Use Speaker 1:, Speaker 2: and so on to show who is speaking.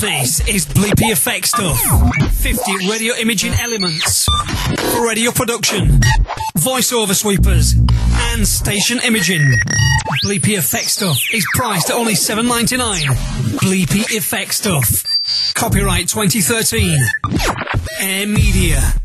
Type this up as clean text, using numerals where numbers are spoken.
Speaker 1: This is bleepy effect stuff. 50 radio imaging elements for radio production, voiceover sweepers, and station imaging. Bleepy effect stuff is priced at only $7.99. Bleepy effect stuff. Copyright 2013. Air Media.